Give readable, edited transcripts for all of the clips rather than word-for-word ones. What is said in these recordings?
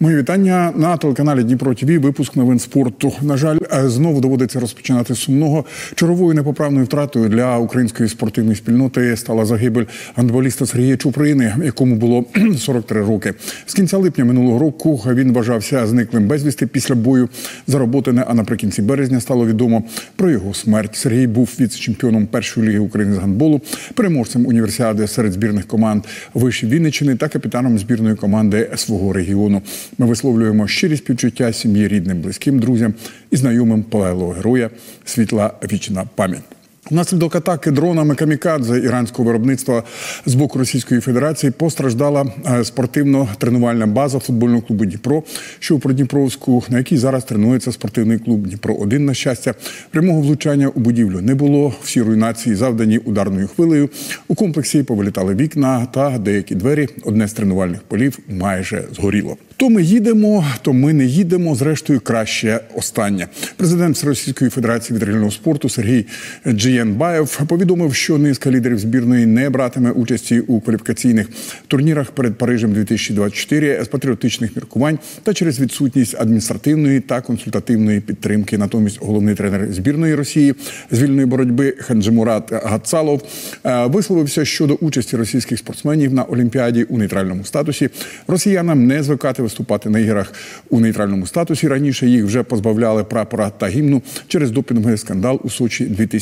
Мої вітання на телеканалі Дніпро ТВ. Випуск новин спорту. На жаль, знову доводиться розпочинати з сумного. Черговою непоправною втратою для української спортивної спільноти стала загибель гандболіста Сергія Чуприни, якому було 43 роки. З кінця липня минулого року він вважався зниклим безвісти після бою за Роботине, а наприкінці березня стало відомо про його смерть. Сергій був віце-чемпіоном першої ліги України з гандболу, переможцем універсіади серед збірних команд Виші Вінниччини та капітаном збірної команди свого регіону. Ми висловлюємо щирі співчуття сім'ї, рідним, близьким, друзям і знайомим полеглого героя. Світла вічна пам'ять. Внаслідок атаки дронами камікадзе іранського виробництва з боку Російської Федерації постраждала спортивно-тренувальна база футбольного клубу «Дніпро», що у Придніпровську, на якій зараз тренується спортивний клуб «Дніпро-1». На щастя, прямого влучання у будівлю не було. Всі руйнації завдані ударною хвилею. У комплексі повилітали вікна та деякі двері. Одне з тренувальних полів майже згоріло. То ми їдемо, то ми не їдемо. Зрештою, краще останнє. Президент Російської Федерації ветеринарного спорту Сергій Джиєнбаєв повідомив, що низка лідерів збірної не братиме участі у кваліфікаційних турнірах перед Парижем 2024 з патріотичних міркувань та через відсутність адміністративної та консультативної підтримки. Натомість головний тренер збірної Росії з вільної боротьби Хаджимурат Гатсалов висловився щодо участі російських спортсменів на Олімпіаді у нейтральному статусі. Росіянам не звикати виступати на іграх у нейтральному статусі. Раніше їх вже позбавляли прапора та гімну через допінговий скандал у Сочі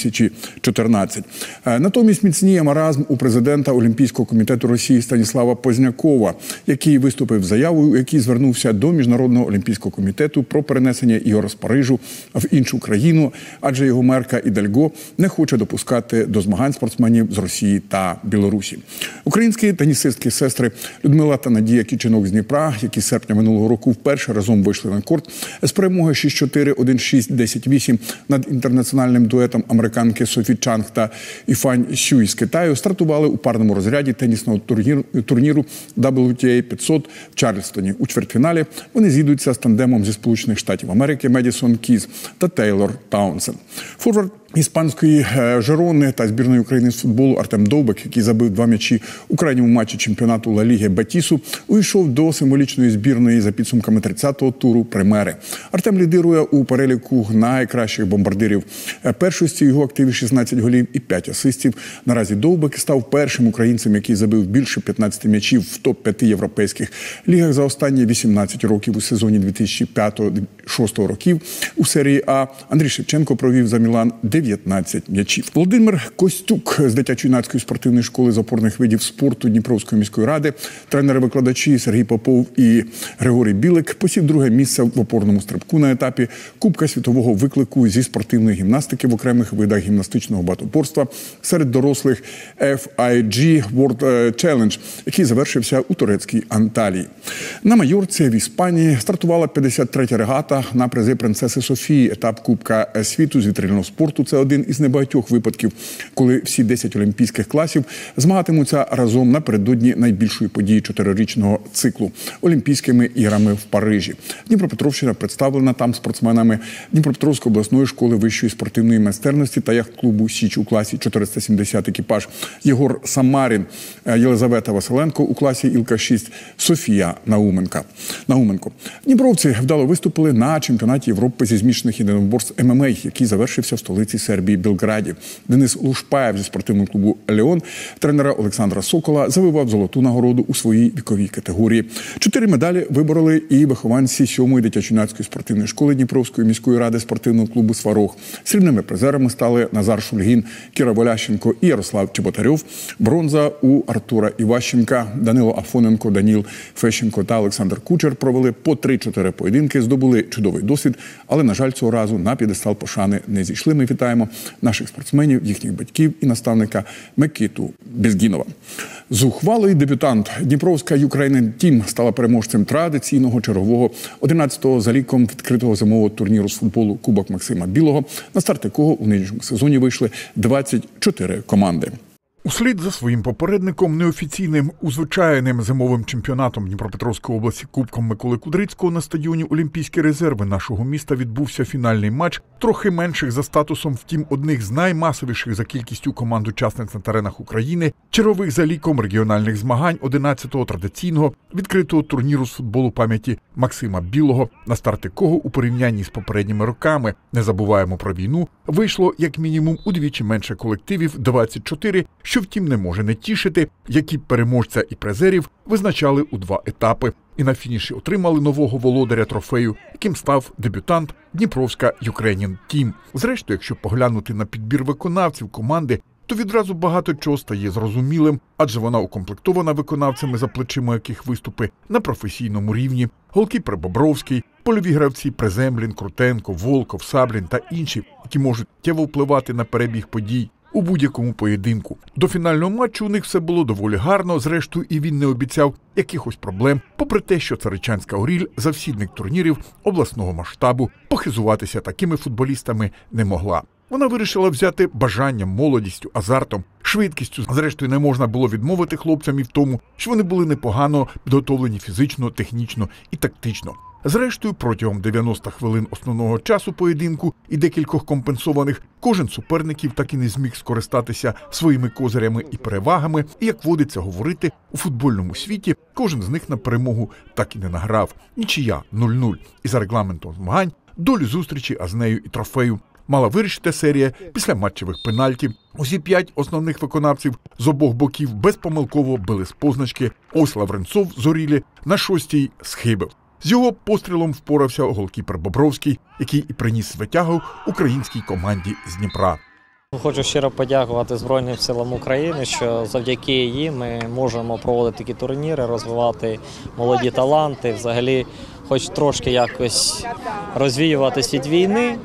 2014. Натомість міцніє маразм у президента Олімпійського комітету Росії Станіслава Познякова, який виступив з заявою, у якій звернувся до Міжнародного олімпійського комітету про перенесення ігор з Парижу в іншу країну, адже його мерка Ідальго не хоче допускати до змагань спортсменів з Росії та Білорусі. Українські тенісистки сестри Людмила та Надія Кіченок з Дніпра, які з серпня минулого року вперше разом вийшли на корт з перемоги 6-4, 1-6, 10-8 над інтернаціональним дуетом американки Софі Чанг та Іфань Сюй з Китаю, стартували у парному розряді тенісного турніру WTA 500 в Чарльстоні. У чвертьфіналі вони зійдуться з тандемом зі Сполучених Штатів Америки Медісон Кіз та Тейлор Таунсен. Форвард іспанської Жерони та збірної України з футболу Артем Довбик, який забив 2 м'ячі у крайньому матчі чемпіонату Ла Ліги Бетісу, увійшов до символічної збірної за підсумками 30-го туру Примери. Артем лідирує у переліку найкращих бомбардирів першості. Його активі 16 голів і 5 асистів. Наразі Довбик став першим українцем, який забив більше 15 м'ячів в топ-5 європейських лігах за останні 18 років у сезоні 2005-2006 років. У серії А Андрій Шевченко провів за Мілан 19 м'ячів. Володимир Костюк з дитячо-юнацької спортивної школи з опорних видів спорту Дніпровської міської ради, тренери-викладачі Сергій Попов і Григорій Білик посів друге місце в опорному стрибку на етапі Кубка світового виклику зі спортивної гімнастики в окремих видах гімнастичного багатоборства серед дорослих FIG World Challenge, який завершився у турецькій Анталії. На Майорці в Іспанії стартувала 53-я регата на призи принцеси Софії. Етап Кубка світу з вітрильного спорту – це один із небагатьох випадків, коли всі 10 олімпійських класів змагатимуться разом напередодні найбільшої події 4-річного циклу – Олімпійськими іграми в Парижі. Дніпропетровщина представлена там спортсменами Дніпропетровської обласної школи вищої спортивної майстерності та яхт-клубу «Січ» у класі 470 екіпаж Єгор Самарін, Єлизавета Василенко у класі Ілка-6, Софія Науменко. Дніпровці вдало виступили на чемпіонаті Європи зі змішаних єдиноборств ММА, який завершився в столиці Сербії Белграді. Денис Лушпаєв зі спортивного клубу «Леон» тренера Олександра Сокола завоював золоту нагороду у своїй віковій категорії. 4 медалі вибороли і вихованці 7-ї дитячо-юнацької спортивної школи Дніпровської міської ради спортивного клубу «Сварог». Срібними призерами стали Назар Шульгін, Кіра Волященко і Ярослав Чеботарьов. Бронза у Артура Іващенка, Данило Афоненко, Даніл Фещенко та Олександр Кучер провели по 3-4 поєдинки, здобули чудовий досвід, але, на жаль, цього разу на п'єдестал пошани не зійшли. Ми вітаємо наших спортсменів, їхніх батьків і наставника Микиту Безгінова. Зухвалий дебютант Дніпровська Ukrainian Team стала переможцем традиційного чергового 11-го за ліком відкритого зимового турніру з футболу Кубок Максима Білого, на старт якого у нинішньому сезоні вийшли 24 команди. Услід за своїм попередником, неофіційним узвичайним зимовим чемпіонатом Дніпропетровської області Кубком Миколи Кудрицького на стадіоні Олімпійські резерви нашого міста відбувся фінальний матч, трохи менших за статусом, втім одних з наймасовіших за кількістю команд-учасниць на теренах України, чергових за ліком регіональних змагань 11-го традиційного відкритого турніру з футболу пам'яті Максима Білого, на старт якого у порівнянні з попередніми роками, не забуваємо про війну, вийшло як мінімум удвічі менше колективів – 24, що втім не може не тішити, які переможця і призерів визначали у 2 етапи. І на фініші отримали нового володаря трофею, яким став дебютант Дніпровська Ukrainian Team. Зрештою, якщо поглянути на підбір виконавців команди, то відразу багато чого стає зрозумілим, адже вона укомплектована виконавцями, за плечима яких виступи на професійному рівні. Голкіпер Бобровський, польові гравці Приземлін, Крутенко, Волков, Саблін та інші, які можуть суттєво впливати на перебіг подій у будь-якому поєдинку. До фінального матчу у них все було доволі гарно, зрештою і він не обіцяв якихось проблем, попри те, що Царичанська Оріль, завсідник турнірів обласного масштабу, похизуватися такими футболістами не могла. Вона вирішила взяти бажанням, молодістю, азартом, швидкістю. Зрештою, не можна було відмовити хлопцям і в тому, що вони були непогано підготовлені фізично, технічно і тактично. Зрештою, протягом 90 хвилин основного часу поєдинку і декількох компенсованих, кожен з суперників так і не зміг скористатися своїми козирями і перевагами, і, як водиться говорити, у футбольному світі кожен з них на перемогу так і не награв. Нічия 0-0. І за регламентом змагань долю зустрічі, а з нею і трофею, мала вирішити серія після матчевих пенальтів. Усі 5 основних виконавців з обох боків безпомилково били з позначки. Ось Лавренцов з Орілі на 6-й схибив. З його пострілом впорався голкіпер Бобровський, який і приніс витягу українській команді з Дніпра. Хочу щиро подякувати Збройним силам України, що завдяки їм ми можемо проводити такі турніри, розвивати молоді таланти, взагалі хоч трошки якось розвіюватись від війни.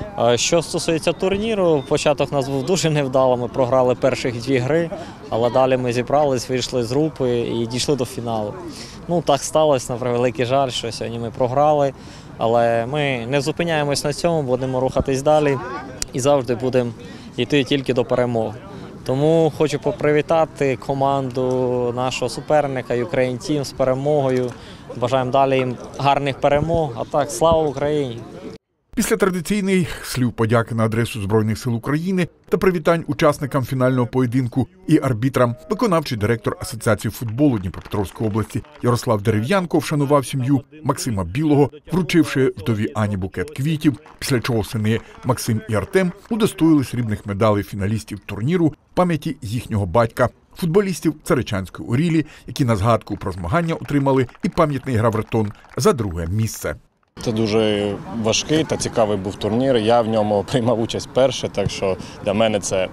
Що стосується турніру, початок у нас був дуже невдалий, ми програли перших 2 гри, але далі ми зібрались, вийшли з групи і дійшли до фіналу. Так сталося, на превеликий жаль, що сьогодні ми програли, але ми не зупиняємось на цьому, будемо рухатись далі і завжди будемо йти тільки до перемоги. Тому хочу попривітати команду нашого суперника Ukrainian Team з перемогою. Бажаємо далі їм гарних перемог, а так, слава Україні! Після традиційних слів подяки на адресу Збройних сил України та привітань учасникам фінального поєдинку і арбітрам, виконавчий директор Асоціації футболу Дніпропетровської області Ярослав Дерев'янко вшанував сім'ю Максима Білого, вручивши вдові Ані букет квітів, після чого сини Максим і Артем удостоїли срібних медалей фіналістів турніру пам'яті їхнього батька, футболістів Царичанської Орілі, які на згадку про змагання отримали і пам'ятний гравертон за 2-е місце. Це дуже важкий та цікавий був турнір. Я в ньому приймав участь вперше, так що для мене це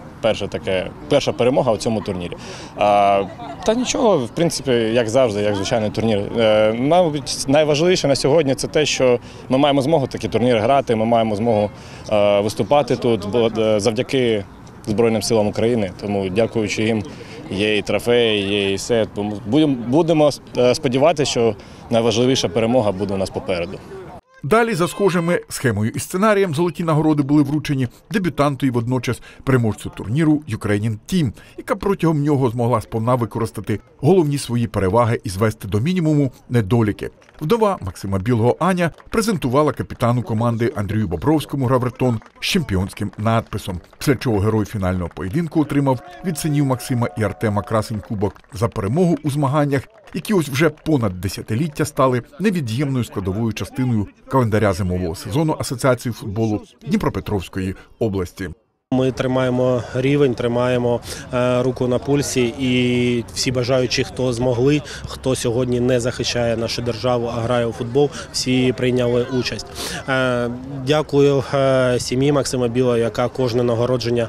перша перемога у цьому турнірі. Та нічого, в принципі, як завжди, як звичайний турнір. Мабуть, найважливіше на сьогодні – це те, що ми маємо змогу такі турніри грати, ми маємо змогу виступати тут завдяки Збройним силам України. Тому, дякуючи їм, є і трофеї, є і все. Будемо сподіватися, що найважливіша перемога буде у нас попереду. Далі, за схожими схемою і сценарієм, золоті нагороди були вручені дебютанту і водночас переможцю турніру Ukrainian Team, яка протягом нього змогла сповна використати головні свої переваги і звести до мінімуму недоліки. Вдова Максима Білого Аня презентувала капітану команди Андрію Бобровському гравертон з чемпіонським надписом, після чого герой фінального поєдинку отримав від синів Максима і Артема красень кубок за перемогу у змаганнях, які ось вже понад десятиліття стали невід'ємною складовою частиною календаря зимового сезону Асоціації футболу Дніпропетровської області. Ми тримаємо рівень, тримаємо руку на пульсі, і всі бажаючі, хто змогли, хто сьогодні не захищає нашу державу, а грає у футбол, всі прийняли участь. Дякую сім'ї Максима Білого, яка кожне нагородження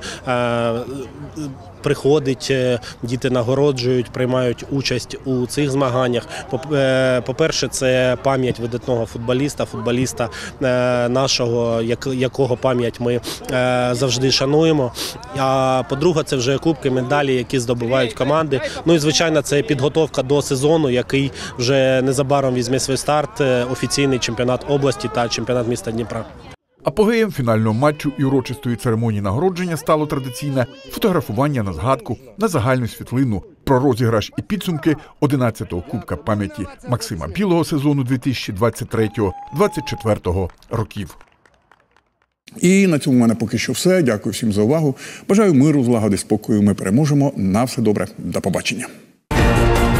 приходить, діти нагороджують, приймають участь у цих змаганнях. По-перше, це пам'ять видатного футболіста нашого, якого пам'ять ми завжди шануємо. А по-друге, це вже кубки, медалі, які здобувають команди. Ну і, звичайно, це підготовка до сезону, який вже незабаром візьме свій старт, офіційний чемпіонат області та чемпіонат міста Дніпра. Апогеєм фінального матчу і урочистої церемонії нагородження стало традиційне фотографування на згадку, на загальну світлину про розіграш і підсумки 11-го Кубка пам'яті Максима Білого сезону 2023-2024 років. І на цьому в мене поки що все. Дякую всім за увагу. Бажаю миру, злагоди, спокою. Ми переможемо. На все добре. До побачення.